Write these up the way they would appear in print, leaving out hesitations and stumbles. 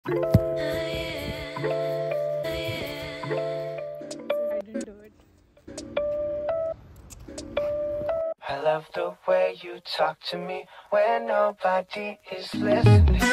I didn't do it. I love the way you talk to me when nobody is listening.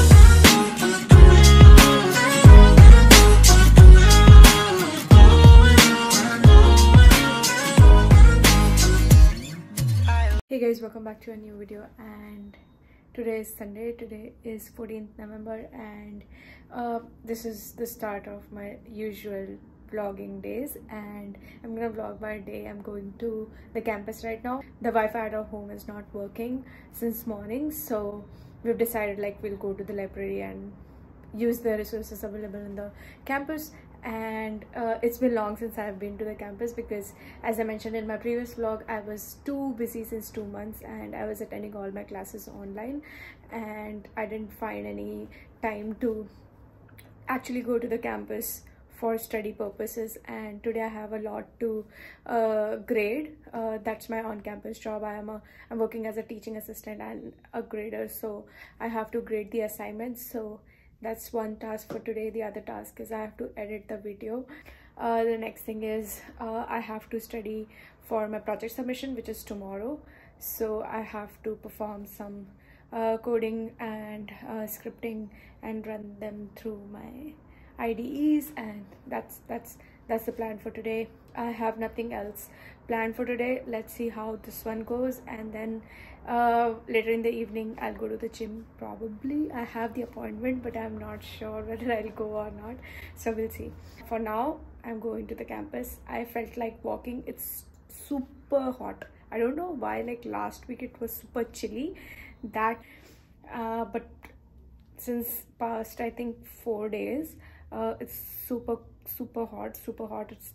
Hey guys, welcome back to a new video. And today is Sunday. Today is 14th November, and this is the start of my usual vlogging days, and I'm gonna vlog my day. I'm going to the campus right now. The Wi-Fi at our home is not working since morning, so we've decided like we'll go to the library and use the resources available in the campus. And it's been long since I've been to the campus because, as I mentioned in my previous vlog, I was too busy since 2 months and I was attending all my classes online, and I didn't find any time to actually go to the campus for study purposes. And today I have a lot to grade. That's my on-campus job. I'm working as a teaching assistant and a grader, so I have to grade the assignments. So that's one task for today. The other task is I have to edit the video. The next thing is I have to study for my project submission, which is tomorrow. So I have to perform some coding and scripting and run them through my IDEs, and that's the plan for today. I have nothing else planned for today. Let's see how this one goes, and then later in the evening I'll go to the gym. Probably I have the appointment, but I'm not sure whether I'll go or not, so we'll see. For now I'm going to the campus. I felt like walking. It's super hot. I don't know why, like last week it was super chilly, that but since past I think 4 days it's super hot. It's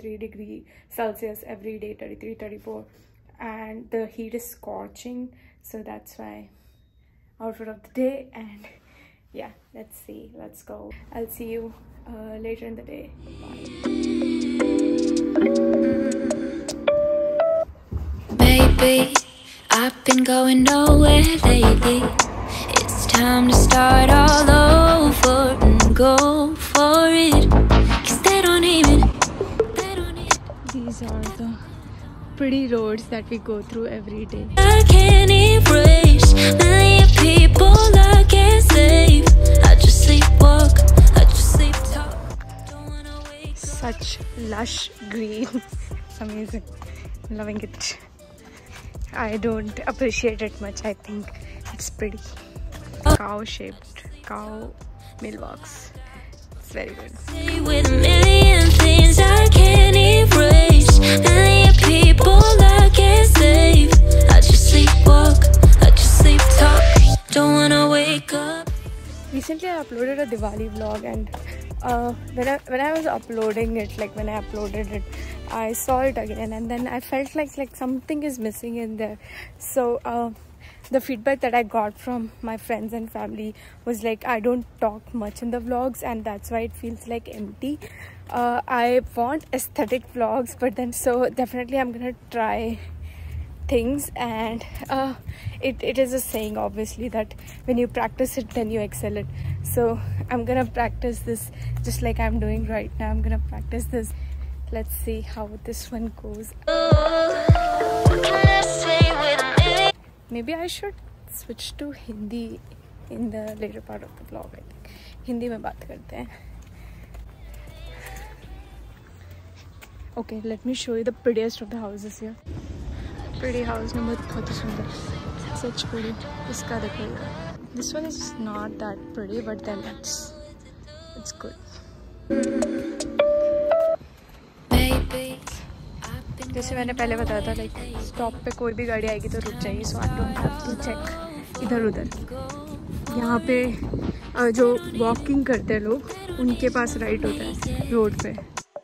33°C every day, 33, 34, and the heat is scorching. So that's why outfit of the day. And yeah, let's see, let's go. I'll see you later in the day. Bye. Baby, I've been going nowhere lately. It's time to start all over and go for it, 'cause they don't even. These are the pretty roads that we go through every day. I can't erase million people I can't save. I just sleepwalk, I just sleep talk. Don't wanna wake up. Such lush green. It's amazing. I'm loving it. I don't appreciate it much. I think it's pretty. Cow-shaped cow mailbox. It's very good. With a million things I can't erase, million people I can't save. I just sleepwalk, I just sleep talk. Don't wanna wake up. Recently I uploaded a Diwali vlog, and when I was uploading it, like when I uploaded it, I saw it again, and then I felt like something is missing in there. So the feedback that I got from my friends and family was like, I don't talk much in the vlogs, and that's why it feels like empty. I want aesthetic vlogs, but then so definitely I'm gonna try things. And it is a saying, obviously, that when you practice it, then you excel it. So I'm gonna practice this just like I'm doing right now. I'm gonna practice this. Let's see how this one goes. Maybe I should switch to Hindi in the later part of the vlog. I think Hindi में बात करते हैं. Okay, let me show you the prettiest of the houses here. Pretty house number बहुत ही सुंदर. Such pretty. इसका देखो. This one is not that pretty, but then it's good. जैसे मैंने पहले बताया था, लाइक स्टॉप पे कोई भी गाड़ी आएगी तो रुक जाएगी, so I don't have to check इधर उधर. यहाँ पे जो वॉकिंग करते हैं लोग, उनके पास राइट होता है रोड पे.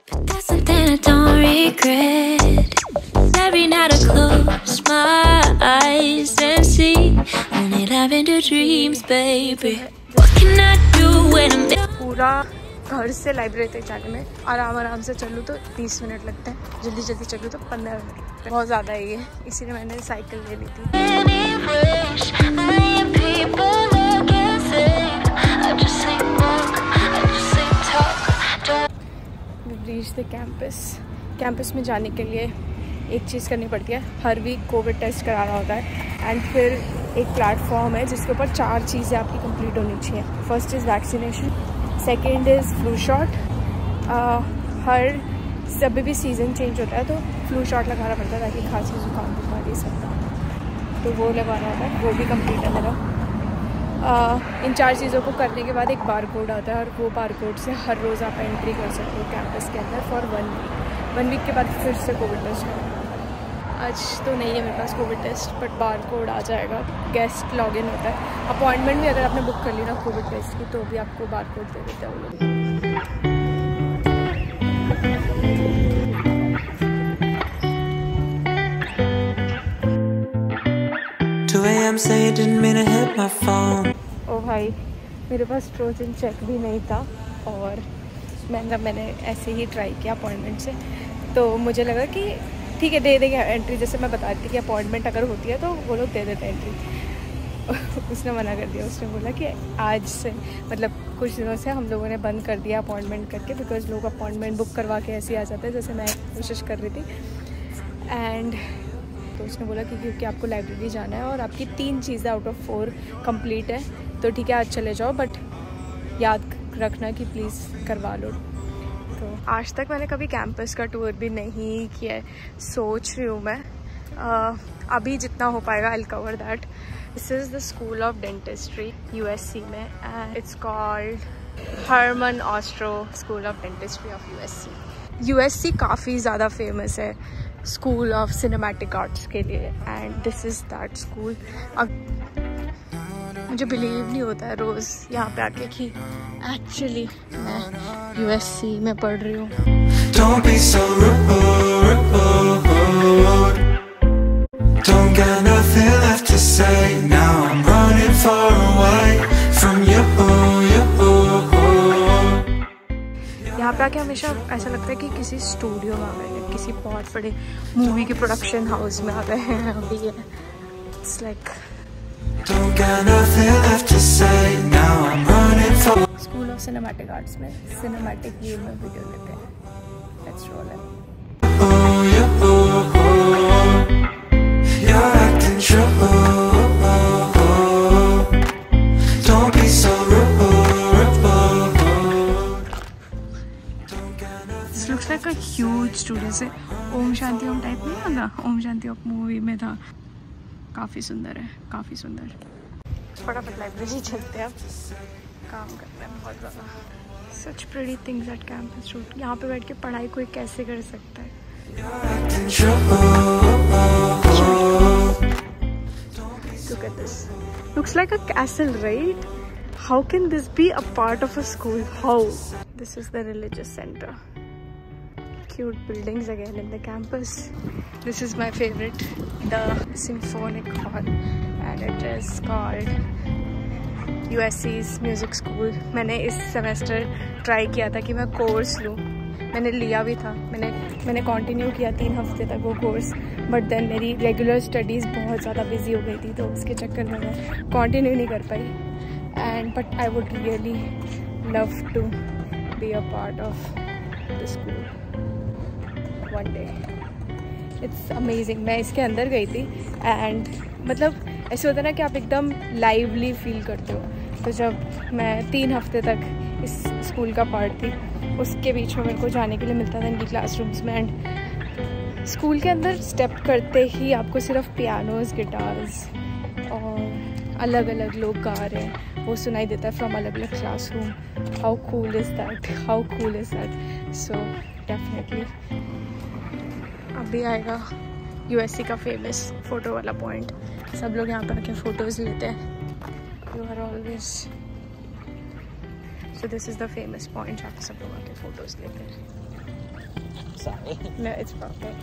पूरा घर से लाइब्रेरी तक जाने में आराम से चलूँ तो 20 मिनट लगते हैं, जल्दी चलूँ तो 15 मिनट लगते हैं. बहुत ज़्यादा है ये, इसीलिए मैंने साइकिल ले ली थी. I just sleep reach the campus में जाने के लिए एक चीज़ करनी पड़ती है, हर वीक कोविड टेस्ट कराना होता है एंड फिर एक प्लेटफॉर्म है जिसके ऊपर 4 चीज़ें आपकी कंप्लीट होनी चाहिए। First is vaccination, second is flu shot. हर जब भी सीज़न चेंज होता है तो फ्लू शॉट लगाना पड़ता है ताकि खांसी जुकाम बुखार ये सब ना, तो वो लगाना होता है, वो भी कंप्लीट है मेरा। इन 4 चीज़ों को करने के बाद एक बार कोड आता है और वो बार कोड से हर रोज़ आप एंट्री कर सकते हो कैंपस के अंदर फॉर 1 वीक के बाद फिर से कोविड टेस्ट है। आज तो नहीं है मेरे पास COVID test, but bar code आ जाएगा, गेस्ट लॉगिन होता है। अपॉइंटमेंट भी अगर आपने बुक कर ली ना कोविड टेस्ट की तो भी आपको बार कोड दे देते हैं वो लोग। ओ भाई, मेरे पास ट्रोजन चेक भी नहीं था और मैंने ऐसे ही ट्राई किया अपॉइंटमेंट से, तो मुझे लगा कि ठीक है दे देंगे एंट्री, जैसे मैं बता रही थी कि अपॉइंटमेंट अगर होती है तो वो लोग दे देते हैं एंट्री। उसने मना कर दिया, उसने बोला कि आज से मतलब कुछ दिनों से हम लोगों ने बंद कर दिया अपॉइंटमेंट करके, बिकॉज लोग अपॉइंटमेंट बुक करवा के ऐसे ही आ जाते हैं जैसे मैं कोशिश कर रही थी। एंड तो उसने बोला कि क्योंकि आपको लाइब्रेरी जाना है और आपकी 3 चीज़ें आउट ऑफ 4 कंप्लीट है तो ठीक है आज चले जाओ, बट याद रखना कि प्लीज़ करवा लो। तो आज तक मैंने कभी कैंपस का टूर भी नहीं किया है, सोच रही हूँ मैं अभी जितना हो पाएगा I will cover that. This is the school of dentistry USC में and it's called Herman Ostrow school of dentistry of USC काफ़ी ज़्यादा फेमस है स्कूल ऑफ सिनेमैटिक आर्ट्स के लिए and this is that school. मुझे believe नहीं होता है रोज़ यहाँ पे आके कि एक्चुअली मैं USC में पढ़ रही हूँ। Don't be so rude, don't got nothing left to say, now I'm running far away from you, यहाँ पे आके हमेशा ऐसा लगता है कि किसी स्टूडियो में आ गए हैं, किसी बहुत बड़े मूवी के प्रोडक्शन हाउस में आ गए हैं अभी। It's like school of cinematic arts में सिनेमैटिक व्यू में वीडियो लेते हैं। Let's roll it. Looks like a huge studio से ओम शांति ओम टाइप नहीं आता, ओम शांति ओम मूवी में था। काफ़ी सुंदर है, काफ़ी सुंदर। फटाफट लाइब्रेरी चलते हैं, अब काम करते हैं बहुत ज़्यादा। Such pretty things at campus road. यहाँ पे बैठ के पढ़ाई कोई कैसे कर सकता है। Look at this. Looks like a castle, right? How can this be a part of a school? How? This is the religious center. Cute buildings again in the campus. This is my favorite, the Symphonic Hall, and it is called USC's Music School. मैंने इस semester try किया था कि मैं course लूँ, मैंने लिया भी था, मैंने कंटिन्यू किया 3 हफ्ते तक वो कोर्स, बट देन मेरी रेगुलर स्टडीज़ बहुत ज़्यादा बिजी हो गई थी तो उसके चक्कर में मैं कंटिन्यू नहीं कर पाई। And but I would really love to be a part of the school one day. It's amazing. मैं इसके अंदर गई थी एंड मतलब ऐसे होता है ना कि आप एकदम लाइवली फील करते हो। तो जब मैं 3 हफ्ते तक इस स्कूल का पार्ट थी, उसके बीच में मेरे को जाने के लिए मिलता था इनकी क्लासरूम्स में, एंड स्कूल के अंदर स्टेप करते ही आपको सिर्फ पियानोज, गिटार्स और अलग अलग लोग गा रहे हैं वो सुनाई देता है फ्रॉम अलग अलग classroom. How cool is that, how cool is that. So definitely अभी आएगा USC का फेमस फ़ोटो वाला पॉइंट। सब लोग यहाँ पर आके फ़ोटोज़ लेते हैं। You are always, so this is the famous point जहाँ पे सब लोग आके फ़ोटोज़ लेते हैं। Sorry, no it's proper.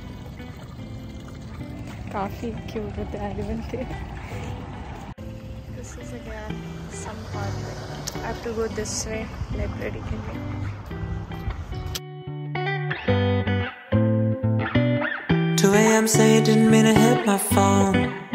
काफ़ी क्यूट होते हैं एलिमेंट थे। This is again some part. I have to go this way library के लिए। Say didn't mean to hit my phone.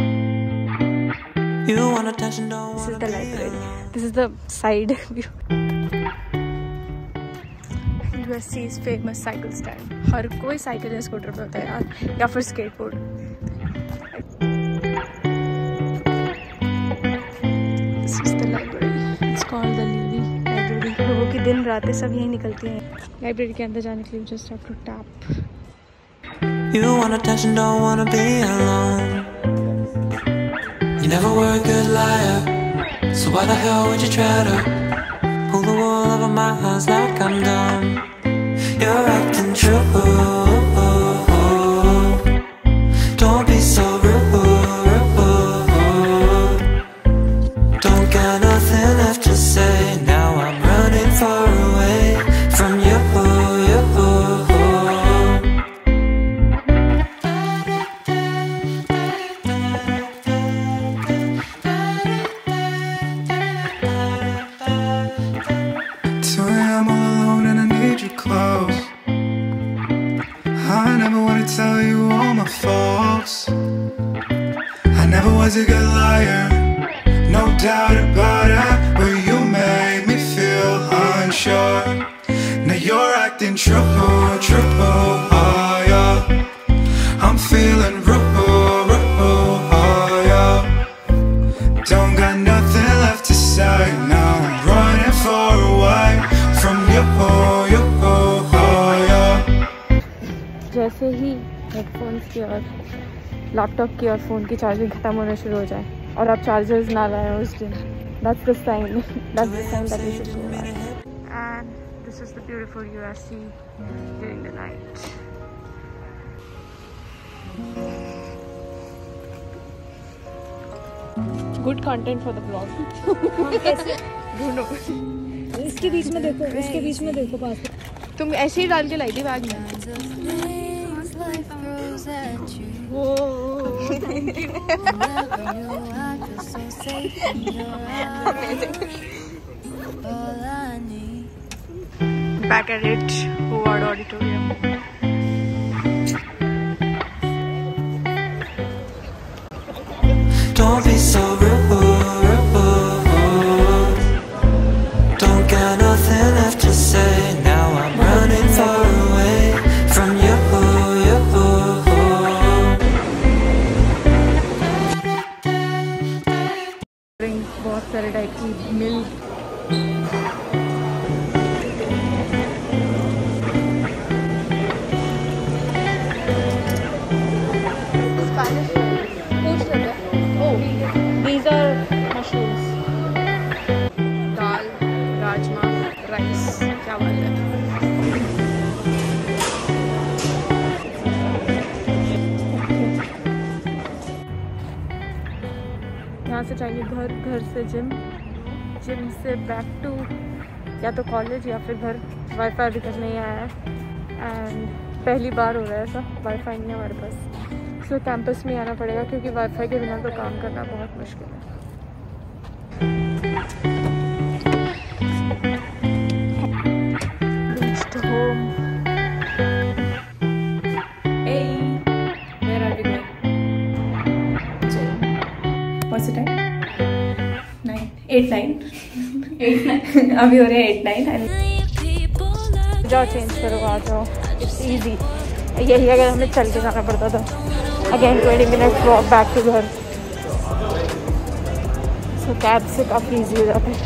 You want attention, don't. This is the library. This is the side view. USC's famous cycle stand. हर कोई cycle या scooter पे होता है यार, या फिर skateboard. This is the library. It's called the Levy Library. लोगों की दिन रातें सब यहीं निकलती हैं। लाइब्रेरी के अंदर जाने के लिए just have to tap. You want attention, don't wanna be alone. You never were a good liar, so why the hell would you try to pull the wool over my eyes like I'm dumb? You're acting true. Don't be so rude. Don't got nothing left to say. Now I'm running far away from you. Tell you all my faults. I never was a good liar, no doubt about it, but you made me feel unsure. Now you're acting true, oh yeah. I'm feeling rude, oh yeah. Don't got nothing left to say, now I'm running far away from you, oh yeah. जैसे ही headphones की और laptop की और phone की charging ख़त्म होना शुरू हो जाए और आप चार्जर्स ना लाएं उस दिन, that's the sign that we should go back. And this is the beautiful USC during the night. Good content for the vlog. इसके बीच में देखो पास। तुम ऐसे ही डाल के लाई थी बैग में। Back at it, Howard Auditorium. Don't be so rude. Don't got nothing left to say. Now I'm running far away from you. बहुत सारे टाइप की milk, these are mushrooms, dal, rajma, rice, क्या बात है। यहाँ से चाहिए घर, घर से जिम, जिम से बैक टू या तो कॉलेज या फिर घर। वाईफाई अभी तक नहीं आया है एंड पहली बार हो रहा है ऐसा, वाईफाई नहीं है हमारे पास। सो कैंपस में आना पड़ेगा क्योंकि वाईफाई के बिना तो काम करना बहुत मुश्किल है। Reached home. Hey, where are we going? What's the time? 8-9 अभी हो रहे हैं 8-9। जाओ चेंज करो, आ जाओ, इट्स ईजी। यही अगर हमें चल के जाना पड़ता था, अगेन 20 मिनट वॉक बैक टू घर, सो कैब से काफ़ी ईजी हो जाता है।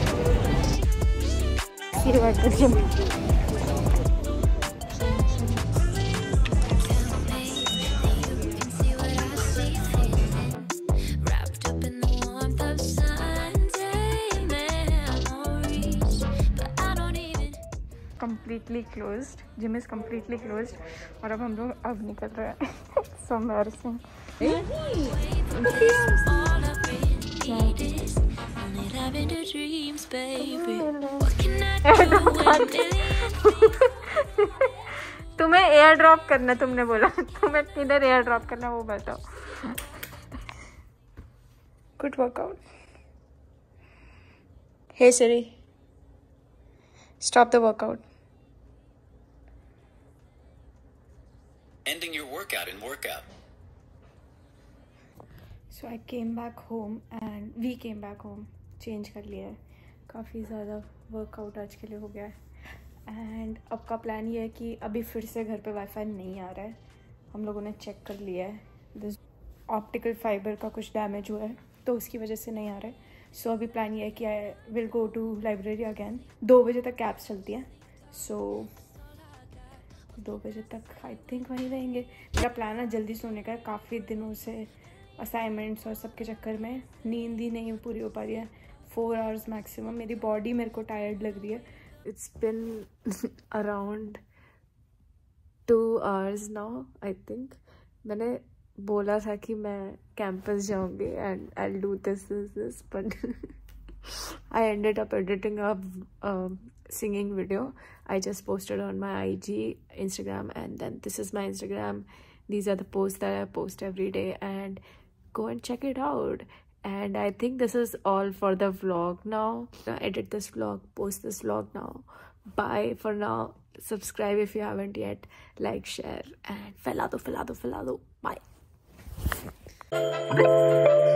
completely closed. Gym is completely closed. और अब हम लोग अब निकल रहे हैं. So embarrassing. तुम्हें एयर ड्रॉप करना, तुमने बोला तुम्हें किधर एयर ड्रॉप करना वो बताओ. Good workout. Hey Siri, stop the workout. Ending your workout in workout. So I came back home and we came back home. Change कर लिया है, काफ़ी ज़्यादा वर्कआउट आज के लिए हो गया है. एंड अब का प्लान ये है कि अभी फिर से घर पे वाईफाई नहीं आ रहा है, हम लोगों ने चेक कर लिया है, दिस ऑप्टिकल फाइबर का कुछ डैमेज हुआ है तो उसकी वजह से नहीं आ रहा है। सो अभी प्लान ये है कि I will go to library again. 2 बजे तक कैब्स चलती हैं, सो 2 बजे तक आई थिंक वहीं रहेंगे। मेरा प्लान है जल्दी सोने का, काफ़ी दिनों से असाइनमेंट्स और सबके चक्कर में नींद ही नहीं पूरी हो पा रही है। 4 आवर्स मैक्सिमम, मेरी बॉडी मेरे को टायर्ड लग रही है। It's been around 2 hours now I think. मैंने बोला था कि मैं कैंपस जाऊंगी and I will do this but I ended up editing a singing video. I just posted on my IG, Instagram, and then this is my Instagram. These are the posts that I post every day, and go and check it out. And I think this is all for the vlog now. I edit this vlog, post this vlog now. Bye for now. Subscribe if you haven't yet. Like, share, and felado. Bye.